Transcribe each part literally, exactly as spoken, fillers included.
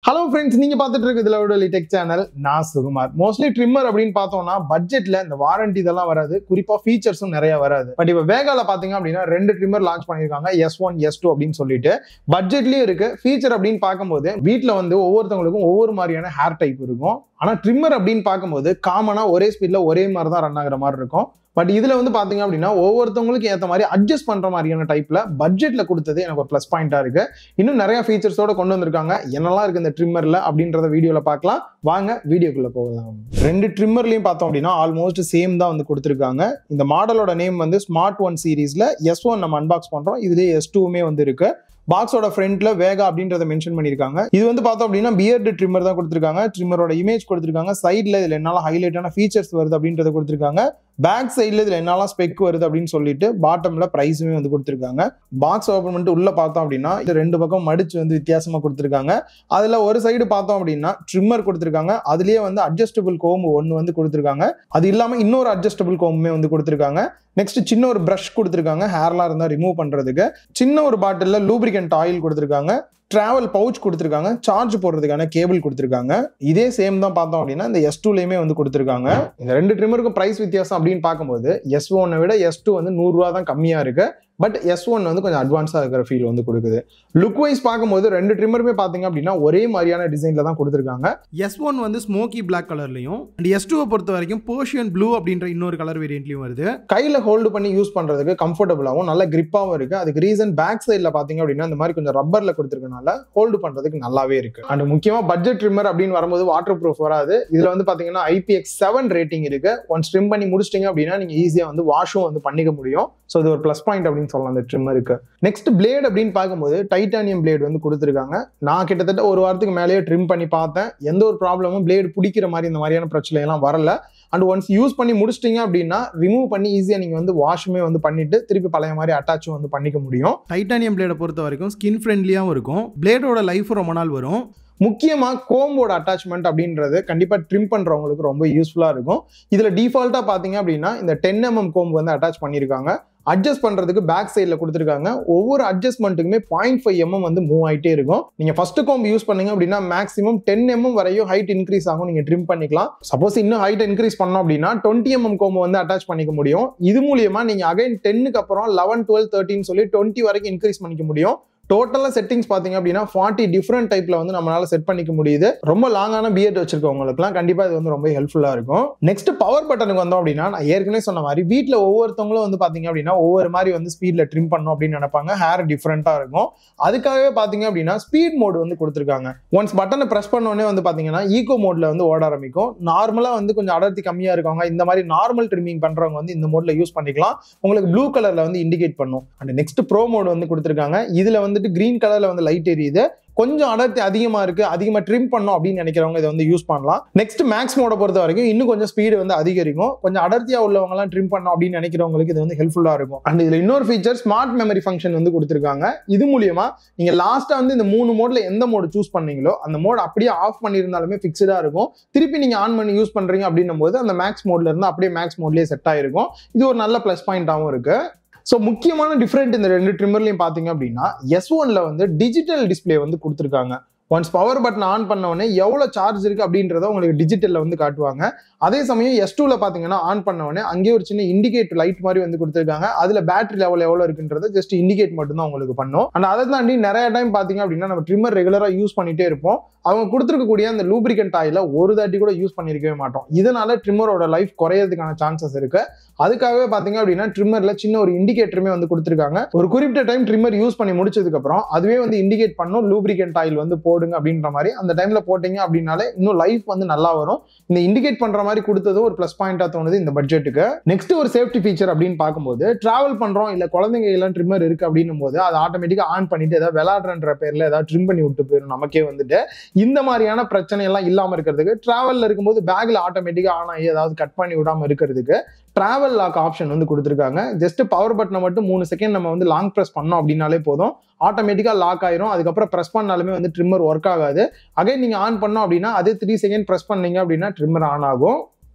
Hello friends, நீங்க பார்த்துட்டு இருக்கிறது LoudOli Tech Channel. நான் சுகுமார். மோஸ்ட்லி ட்ரிம்மர் அப்படின்னு பார்த்தோம்னா பட்ஜெட்ல இந்த வாரண்டி இதெல்லாம் வராது, குறிப்பா ஃபீச்சர்ஸும் நிறைய வராது. பட் இப்போ வேகால பாத்தீங்க அப்படின்னா ரெண்டு ட்ரிம்மர் லான்ச் பண்ணிருக்காங்க, எஸ் ஒன் எஸ் டூ அப்படின்னு சொல்லிட்டு. பட்ஜெட்லயும் இருக்கு. ஃபீச்சர் அப்படின்னு பார்க்கும்போது வீட்டுல வந்து ஒவ்வொருத்தவங்களுக்கும் ஒவ்வொரு மாதிரியான ஹேர் டைப் இருக்கும். ஆனா ட்ரிம்மர் அப்படின்னு பார்க்கும்போது காமனா ஒரே ஸ்பீட்ல ஒரே மாதிரி தான் ரன் ஆகுற மாதிரி இருக்கும். பட் இதுல வந்து பாத்தீங்க அப்படின்னா ஒவ்வொருத்தவங்களுக்கு ஏற்ற மாதிரி அட்ஜஸ்ட் பண்ற மாதிரியான டைப்ல பட்ஜெட்ல கொடுத்தது எனக்கு ஒரு பிளஸ் பாயிண்டா இருக்கு. இன்னும் நிறைய ஃபீச்சர்ஸோட கொண்டு வந்திருக்காங்க. என்னெல்லாம் இருக்கு இந்த ட்ரிம்மர்ல அப்படின்றத வீடியோல பார்க்கலாம். வாங்க வீடியோக்குள்ள போகலாம். ரெண்டு ட்ரிம்மர்லயும் பார்த்தோம் அப்படின்னா ஆல்மோஸ்ட் சேம் தான் வந்து கொடுத்துருக்காங்க. இந்த மாடலோட நேம் வந்து ஸ்மார்ட் ஒன் சீரீஸ்ல எஸ் ஒன் நம்ம அன்பாக்ஸ் பண்றோம். இதுலயே எஸ் டூமே வந்து இருக்கு. பாக்ஸோட ஃப்ரண்ட்ல வேகா அப்படின்றத மென்ஷன் பண்ணிருக்காங்க. இது வந்து பார்த்தோம் அப்படின்னா பியர்டு ட்ரிம்மர் தான் கொடுத்துருக்காங்க. ட்ரிம்மரோட இமேஜ் கொடுத்துருக்காங்க. சைட்ல இதுல என்னால ஹைலைட்டான ஃபீச்சர்ஸ் வருது அப்படின்றத கொடுத்துருக்காங்க. பேக் சைட்ல இதுல என்னெல்லாம் ஸ்பெக் வருது அப்படின்னு சொல்லிட்டு பாட்டம்ல பிரைஸுமே வந்து கொடுத்துருக்காங்க. பாக்ஸ் ஓபன் பண்ணிட்டு உள்ள பார்த்தோம் அப்படின்னா இது ரெண்டு பக்கம் மடிச்சு வந்து வித்தியாசமா கொடுத்துருக்காங்க. அதுல ஒரு சைடு பார்த்தோம் அப்படின்னா ட்ரிம்மர் கொடுத்துருக்காங்க. அதுலயே வந்து அட்ஜஸ்டபிள் கோம்பு ஒன்னு வந்து கொடுத்துருக்காங்க. அது இல்லாம இன்னொரு அட்ஜஸ்டபிள் கோம்புமே வந்து கொடுத்துருக்காங்க. நெக்ஸ்ட் சின்ன ஒரு பிரஷ் கொடுத்துருக்காங்க, ஹேர்லாம் இருந்தா ரிமூவ் பண்றதுக்கு. சின்ன ஒரு பாட்டில்ல லூப்ரிகன்ட் ஆயில் கொடுத்துருக்காங்க. டிராவல் பவுச் கொடுத்துருக்காங்க. சார்ஜ் போடுறதுக்கான கேபிள் கொடுத்துருக்காங்க. இதே சேம் தான் பார்த்தோம் அப்படின்னா இந்த எஸ் டூலயுமே வந்து கொடுத்துருக்காங்க. இந்த ரெண்டு ட்ரிம்மருக்கும் பிரைஸ் வித்தியாசம் அப்படின்னு பார்க்கும்போது எஸ் ஒன்னை விட எஸ் டூ வந்து நூறு ரூபா தான் கம்மியா இருக்கு. பட் எஸ் ஒன் வந்து கொஞ்சம் அட்வான்ஸா இருக்கிற ஃபீல் வந்து கொடுக்குது. லுக் வைஸ் பார்க்கும்போது ரெண்டு ட்ரிம்மருமே பாத்தீங்க அப்படின்னா ஒரே மாதிரியான டிசைன்ல தான் கொடுத்துருக்காங்க. எஸ் ஒன் வந்து ஸ்மோக்கி பிளாக் கலர்லயும் அண்ட் எஸ் டூவை பொறுத்த வரைக்கும் பர்ஷியன் ப்ளூ அப்படின்ற இன்னொரு கலர் வேரியன்ட்லயும் வருது. கையில ஹோல்டு பண்ணி யூஸ் பண்றதுக்கு கம்ஃபர்டபுளாகவும் நல்ல கிரிப்பாவும் இருக்கு. அதுக்கு ரீசன் பேக் சைட்ல பாத்தீங்க அப்படின்னா இந்த மாதிரி கொஞ்சம் ரப்பர்ல கொடுத்துருக்கனால ஹோல்டு பண்றதுக்கு நல்லாவே இருக்கு. அண்ட் முக்கியமா பட்ஜெட் ட்ரிம்மர் அப்படின்னு வரும்போது வாட்டர் ப்ரூஃப் வராது. இதுல வந்து பாத்தீங்கன்னா I P X seven rating இருக்கு. ஒன்ஸ் ட்ரிம் பண்ணி முடிச்சிட்டீங்க அப்படின்னா நீங்க ஈஸியா வந்து வாஷும் வந்து பண்ணிக்க முடியும். ஸோ இது ஒரு பிளஸ் பாயிண்ட் அப்படின்னு சொல்லலாம் அந்த ட்ரிம்மருக்கு. நெக்ஸ்ட் பிளேட் அப்படின்னு பார்க்கும்போது டைட்டானியம் பிளேட் வந்து கொடுத்துருக்காங்க. நான் கிட்டத்தட்ட ஒரு வாரத்துக்கு மேலேயே ட்ரிம் பண்ணி பார்த்தேன். எந்த ஒரு ப்ராப்ளமும் பிளேடு பிடிக்கிற மாதிரி இந்த மாதிரியான பிரச்சனை எல்லாம் வரல. அண்ட் ஒன்ஸ் யூஸ் பண்ணி முடிச்சிட்டீங்க அப்படின்னா ரிமூவ் பண்ணி ஈஸியா நீங்க வந்து வாஷுமே வந்து பண்ணிட்டு திருப்பி பழைய மாதிரி அட்டாச்சும் வந்து பண்ணிக்க முடியும். டைட்டானியம் பிளேடை பொறுத்த வரைக்கும் ஸ்கின் ஃப்ரெண்ட்லியாகவும் இருக்கும். பிளேடோட லைஃப் ரொம்ப நாள் வரும். முக்கியமா கோம்போட அட்டாச்மெண்ட் அப்படின்றது கண்டிப்பா ட்ரிம் பண்றவங்களுக்கு ரொம்ப யூஸ்ஃபுல்லா இருக்கும். இதுல டிஃபால்ட்டா பாத்தீங்க அப்படின்னா இந்த டென் எம்எம் கோம்பு வந்து அட்டாச் பண்ணிருக்காங்க. அட்ஜஸ்ட் பண்றதுக்கு பேக் சைட்ல கொடுத்துருக்காங்க. ஒவ்வொரு அட்ஜஸ்ட்மெண்ட்டுக்குமே பாயிண்ட் ஃபைவ் எம்எம் வந்து மூவ் ஆயிட்டே இருக்கும். நீங்க ஃபர்ஸ்ட் கோம்பு யூஸ் பண்ணீங்க அப்படின்னா மேக்ஸிமம் டென் எம்எம் வரையும் ஹைட் இன்க்ரீஸ் ஆகும். நீங்க ட்ரிம் பண்ணிக்கலாம். சப்போஸ் இன்னும் ஹைட் இன்க்ரீஸ் பண்ணோம் அப்படின்னா டுவெண்ட்டி எம்எம் கோம்பு வந்து அட்டாச் பண்ணிக்க முடியும். இது மூலியமா நீங்க அகைன் டென்னுக்கு அப்புறம் லெவன் டுவெல் தேர்ட்டின் சொல்லி டுவெண்ட்டி வரைக்கும் இன்க்ரீஸ் பண்ணிக்க முடியும். டோட்டலா செட்டிங்ஸ் பாத்தீங்க அப்படின்னா ஃபார்ட்டி டிஃப்ரெண்ட் டைப்ல வந்து நம்மளால செட் பண்ணிக்க முடியுது. ரொம்ப லாங்கான பியர்ட் வச்சிருக்கவங்களுக்குலாம் கண்டிப்பா இது வந்து ரொம்ப ஹெல்ப்ஃபுல்லா இருக்கும். நெக்ஸ்ட் பவர் பட்டனுக்கு வந்தோம் அப்படின்னா நான் ஏற்கனவே சொன்ன மாதிரி வீட்டுல ஒவ்வொருத்தவங்களும் வந்து பாத்தீங்க அப்படின்னா ஒவ்வொரு மாதிரி வந்து ஸ்பீட்ல ட்ரிம் பண்ணும் அப்படின்னு நினைப்பாங்க. ஹேர் டிஃப்ரெண்டா இருக்கும். அதுக்காகவே பாத்தீங்க அப்படின்னா ஸ்பீட் மோட் வந்து கொடுத்துருக்காங்க. ஒன்ஸ் பட்டனை பிரஸ் பண்ண உடனே வந்து பாத்தீங்கன்னா ஈகோ மோட்ல வந்து ஓட ஆரம்பிக்கும். நார்மலா வந்து கொஞ்சம் அடர்த்தி கம்மியா இருக்கவங்க இந்த மாதிரி நார்மல் ட்ரிமிங் பண்றவங்க வந்து இந்த மோட்ல யூஸ் பண்ணிக்கலாம். உங்களுக்கு ப்ளூ கலர்ல வந்து இண்டிகேட் பண்ணும். அண்ட் நெக்ஸ்ட் ப்ரோ மோட் வந்து கொடுத்துருக்காங்க. இதுல வந்துட்டு கிரீன் கலர்ல வந்து லைட் எரியுது. கொஞ்சம் அடர்த்தி அதிகமா இருக்கு, அதிகமா ட்ரிம் பண்ணும் அப்படின்னு நினைக்கிறவங்க இதை வந்து யூஸ் பண்ணலாம். நெக்ஸ்ட் மேக்ஸ் மோட பொறுத்த வரைக்கும் இன்னும் கொஞ்சம் ஸ்பீடு வந்து அதிகரிக்கும். கொஞ்சம் அடர்த்தியா உள்ளவங்க எல்லாம் ட்ரிம் பண்ணும் அப்படின்னு நினைக்கிறவங்களுக்கு இது வந்து ஹெல்ப்ஃபுல்லா இருக்கும். அண்ட் இதுல இன்னொரு ஃபீச்சர் ஸ்மார்ட் மெமரி ஃபங்க்ஷன் வந்து கொடுத்துருக்காங்க. இது மூலியமா நீங்க லாஸ்டா வந்து இந்த மூணு மோட்ல எந்த மோடு சூஸ் பண்ணீங்களோ அந்த மோட் அப்படியே ஆஃப் பண்ணியிருந்தாலுமே பிக்ஸ்டா இருக்கும். திருப்பி நீங்க ஆன் பண்ணி யூஸ் பண்றீங்க அப்படின்னும் போது அந்த மேக்ஸ் மோட்ல இருந்து அப்படியே மேக்ஸ் மோட்லயே செட் ஆயிருக்கும். இது ஒரு நல்ல பிளஸ் பாயிண்டாவும் இருக்கு. ஸோ முக்கியமான டிஃபரெண்ட் இந்த ரெண்டு ட்ரிம்மர்லையும் பார்த்தீங்க அப்படின்னா எஸ் ஒன்ல வந்து டிஜிட்டல் டிஸ்பிளே வந்து கொடுத்துருக்காங்க. ஒன்ஸ் பவர் பட்டன் ஆன் பண்ண உடனே எவ்வளோ சார்ஜ் இருக்கு அப்படின்றத உங்களுக்கு டிஜிட்டல்ல வந்து காட்டுவாங்க. அதே சமயம் எஸ் டூல பாத்தீங்கன்னா ஆன் பண்ண உடனே அங்கேயே ஒரு சின்ன இண்டிகேட் லைட் மாதிரி வந்து கொடுத்துருக்காங்க. அதுல பேட்டரி லெவல் எவ்வளோ இருக்குன்றத ஜஸ்ட் இண்டிகேட் மட்டும் தான் உங்களுக்கு பண்ணும். அண்ட் அதை தாண்டி நிறைய டைம் பாத்தீங்க அப்படின்னா நம்ம ட்ரிம்மர் ரெகுலரா யூஸ் பண்ணிட்டே இருப்போம். அவங்க கொடுத்துருக்கக்கூடிய அந்த லூப்ரிகன்ட் ஆயில ஒரு தாட்டி கூட யூஸ் பண்ணிருக்கவே மாட்டோம். இதனால ட்ரிம்மரோட லைஃப் குறையறதுக்கான சான்சஸ் இருக்கு. அதுக்காகவே பாத்தீங்க அப்படின்னா ட்ரிம்மர்ல சின்ன ஒரு இண்டிகேட்டருமே வந்து கொடுத்துருக்காங்க. ஒரு குறிப்பிட்ட டைம் ட்ரிம்மர் யூஸ் பண்ணி முடிச்சதுக்கு அப்புறம் அதுவே வந்து இண்டிகேட் பண்ணும் லூப்ரிகன்ட் ஆயில் வந்து போடுங்க அப்படின்ற மாதிரி. அந்த டைம்ல போட்டீங்க அப்படின்னாலே இன்னும் லைஃப் வந்து நல்லா வரும். இந்த இண்டிகேட் பண்ற மாதிரி கொடுத்ததும் ஒரு பிளஸ் பாயிண்டா தோணுது இந்த பட்ஜெட்டுக்கு. நெக்ஸ்ட் ஒரு சேஃப்டி ஃபீச்சர் அப்படின்னு பார்க்கும்போது டிராவல் பண்றோம் இல்ல குழந்தைங்க எல்லாம் ட்ரிம்மர் இருக்கு அப்படின்னும் போது அது ஆட்டோமேட்டிக்கா ஆன் பண்ணிட்டு ஏதாவது விளையாடுற பேர்ல ஏதாவது ட்ரிம் பண்ணி விட்டு போயிடும் நமக்கே வந்துட்டு. இந்த மாதிரியான பிரச்சனை எல்லாம் இல்லாம இருக்கிறதுக்கு டிராவல்ல இருக்கும்போது பேக்ல ஆட்டோமேட்டிக்கா ஆன் ஆகி ஏதாவது கட் பண்ணி விடாம இருக்கிறதுக்கு டிராவல் லாக் ஆப்ஷன் வந்து கொடுத்துருக்காங்க. ஜஸ்ட் பவர் பட்டனை மட்டும் மூணு செகண்ட் நம்ம வந்து லாங் பிரஸ் பண்ணோம் அப்படின்னாலே போதும், ஆட்டோமேட்டிக்கா லாக் ஆயிரும். அதுக்கப்புறம் பிரஸ் பண்ணாலுமே வந்து ட்ரிம்மர் ஒர்க் ஆகாது. அகைன் நீங்க ஆன் பண்ணோம் அப்படின்னா அதே த்ரீ செகண்ட் பிரஸ் பண்ணீங்க அப்படின்னா ட்ரிம்மர் ஆன் ஆகும்.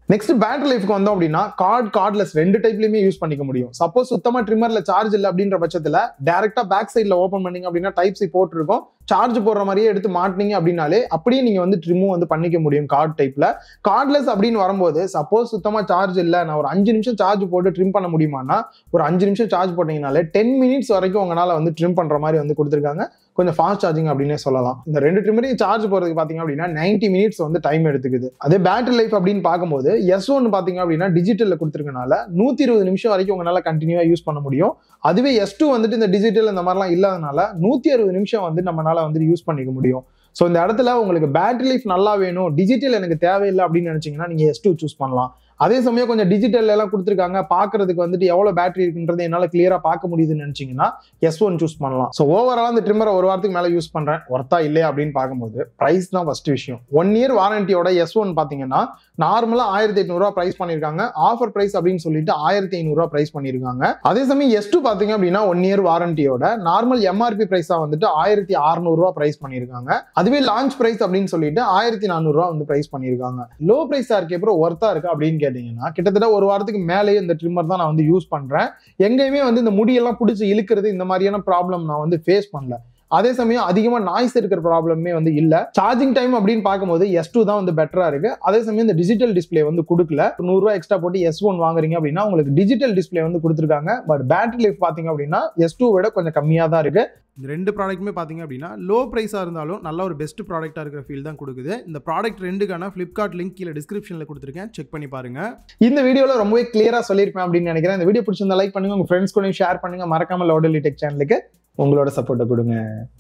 நெக்ஸ்ட் பேட்டரி லைஃப்க்கு வந்தோம் அப்படின்னா கார்டு கார்ட்லெஸ் ரெண்டு டைப்லயுமே யூஸ் பண்ணிக்க முடியும். சப்போஸ் சுத்தமா ட்ரிம்மர்ல சார்ஜ் இல்லை அப்படின்ற பட்சத்துல டைரக்டா பேக் சைட்ல ஓப்பன் பண்ணீங்க அப்படின்னா டைப் சி போட்டு இருக்கும். சார்ஜ் போடுற மாதிரியே எடுத்து மாட்டினீங்க அப்படின்னாலே அப்படியே நீங்க வந்து ட்ரிம்மும் வந்து பண்ணிக்க முடியும் கார்டு டைப்ல. கார்ட்லெஸ் அப்படின்னு வரும்போது சப்போஸ் சுத்தமா சார்ஜ் இல்லை, நான் ஒரு அஞ்சு நிமிஷம் சார்ஜ் போட்டு ட்ரிம் பண்ண முடியுமானா ஒரு அஞ்சு நிமிஷம் சார்ஜ் போட்டீங்கனாலே டென் மினிட்ஸ் வரைக்கும் உங்களால வந்து ட்ரிம் பண்ற மாதிரி வந்து கொடுத்துருக்காங்க. கொஞ்சம் ஃபாஸ்ட் சார்ஜிங் அப்படின்னே சொல்லலாம். இந்த ரெண்டு ட்ரிம்மரையும் சார்ஜ் போறதுக்கு பாத்தீங்க அப்படின்னா நைன்டி மினிட்ஸ் வந்து டைம் எடுத்துக்குது. அதே பேட்டரி லைஃப் அப்படின்னு பார்க்கும்போது எஸ் ஒன் பாத்தீங்க அப்படின்னா டிஜிட்டல்ல கொடுத்துருக்கனால நூத்தி இருபது நிமிஷம் வரைக்கும் உங்களால கண்டினியூவா யூஸ் பண்ண முடியும். அதுவே எஸ் டூ வந்துட்டு இந்த டிஜிட்டல் இந்த மாதிரிலாம் இல்லாதனால நூத்தி அறுபது நிமிஷம் வந்து நம்மளால வந்து யூஸ் பண்ணிக்க முடியும். ஸோ இந்த இடத்துல உங்களுக்கு பேட்டரி லைஃப் நல்லா வேணும், டிஜிட்டல் எனக்கு தேவையில்லை அப்படின்னு நினைச்சீங்கன்னா நீங்க எஸ் டூ சூஸ் பண்ணலாம். அதே சமயம் கொஞ்சம் டிஜிட்டல் எல்லாம் கொடுத்துருக்காங்க, பாக்குறதுக்கு வந்துட்டு எவ்வளவு பேட்டரி இருக்குன்றது என்னால கிளியரா பார்க்க முடியுதுன்னு நினைச்சீங்கன்னா எஸ் ஒன் சூஸ் பண்ணலாம். ஸோ ஓவரால் அந்த ட்ரிம்மரை ஒரு வாரத்துக்கு மேல யூஸ் பண்றேன், ஒர்த்தா இல்லையா அப்படின்னு பார்க்கும்போது பிரைஸ் தான் ஃபர்ஸ்ட் விஷயம். ஒன் இயர் வாரண்டியோட எஸ் ஒன் பாத்தீங்கன்னா நார்மலா ஆயிரத்தி எட்நூறு ரூபா பிரைஸ் பண்ணிருக்காங்க. ஆஃபர் பிரைஸ் அப்படின்னு சொல்லிட்டு ஆயிரத்தி ஐநூறு ரூபா பிரைஸ் பண்ணிருக்காங்க. அதே சமயம் எஸ் டூ பாத்தீங்க அப்படின்னா ஒன் இயர் வாரண்டியோட நார்மல் எம்ஆர்பி பிரைஸா வந்துட்டு ஆயிரத்தி அறுநூறு ரூபா பிரைஸ் பண்ணிருக்காங்க. அதுவே லான்ச் பிரைஸ் அப்படின்னு சொல்லிட்டு ஆயிரத்தி நானூறு ரூபா வந்து பிரைஸ் பண்ணிருக்காங்க. லோ பிரைஸா இருக்கு, அப்புறம் ஒர்த்தா இருக்கு அப்படின்னு கேட்டீங்கன்னா கிட்டத்தட்ட ஒரு வாரத்துக்கு மேலேயே இந்த ட்ரிம்மர் தான் நான் வந்து யூஸ் பண்றேன். எங்கேயுமே வந்து இந்த முடியெல்லாம் பிடிச்சி இழுக்கிறது இந்த மாதிரியான ப்ராப்ளம் நான் வந்து ஃபேஸ் பண்ணல. அதே சமயம் அதிகமா நாய்ஸ் இருக்கிற ப்ராப்ளமே வந்து இல்ல. சார்ஜிங் டைம் அப்படின்னு பார்க்கும்போது எஸ் டூ தான் வந்து பெட்டரா இருக்கு. அதே சமயம் இந்த டிஜிட்டல் டிஸ்பிளே வந்து கொடுக்கல. நூறு ரூபாய் எக்ஸ்ட்ரா போட்டு எஸ் ஒன் வாங்குறீங்க அப்படின்னா உங்களுக்கு டிஜிட்டல் டிஸ்பிளே வந்து கொடுத்துருக்காங்க. பட் பேட்டரி லைஃப் பாத்தீங்க அப்படின்னா எஸ் டூ விட கொஞ்சம் கம்மியா தான் இருக்கு. இந்த ரெண்டு ப்ராடக்ட்டுமே பார்த்தீங்க அப்படின்னா லோ ப்ரைஸாக இருந்தாலும் நல்ல ஒரு பெஸ்ட் ப்ராடக்ட்டாக இருக்கிற ஃபீல் தான் கொடுக்குது. இந்த ப்ராடக்ட் ரெண்டுக்கான ஃப்ளிப்கார்ட் லிங்க் கீழே டிஸ்கிரிப்ஷனில் கொடுத்துருக்கேன், செக் பண்ணி பாருங்க. இந்த வீடியோவில் ரொம்பவே கிளியராக சொல்லியிருப்பேன் அப்படின்னு நினைக்கிறேன். இந்த வீடியோ பிடிச்சிருந்தா லைக் பண்ணுங்க, உங்க ஃப்ரெண்ட்ஸ் கூட ஷேர் பண்ணுங்க. மறக்காம லவுடோலி டெக் சேனலுக்கு உங்களோட சப்போர்ட்டை கொடுங்க.